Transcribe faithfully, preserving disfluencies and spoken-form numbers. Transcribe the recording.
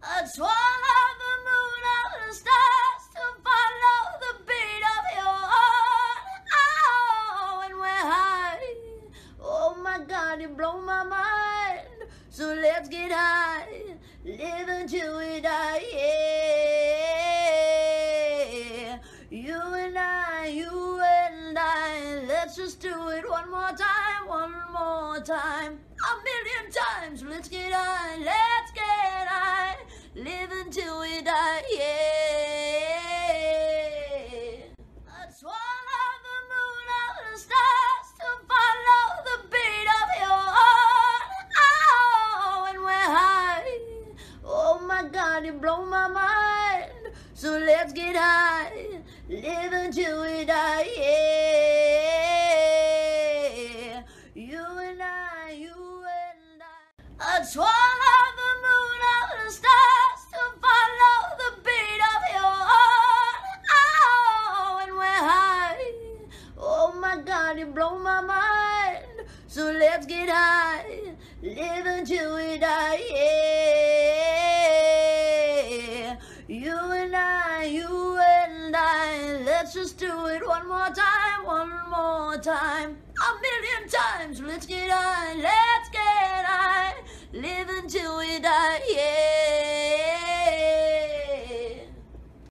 I'd swallow the moon of the stars to follow the beat of your heart. Oh, and we're high. Oh my God, you blow my mind. So let's get high, live until we die. Yeah. You and I, you and I. Let's just do it one more time, one more time, a million times. Let's get high, let's get high, live until we die, yeah. I'd swallow the moon of the stars to follow the beat of your heart. Oh, and we're high. Oh my God, you blow my mind. So let's get high, live until we die, yeah. You and I, you and I. I'd swallow the moon of the stars to follow the beat of your heart. Oh, and we're high. Oh my God, you blow my mind. So let's get high, live until we die, yeah. You and I, you and I. Let's just do it one more time, one more time, a million times. Let's get high, let's get high, live until we die, yeah.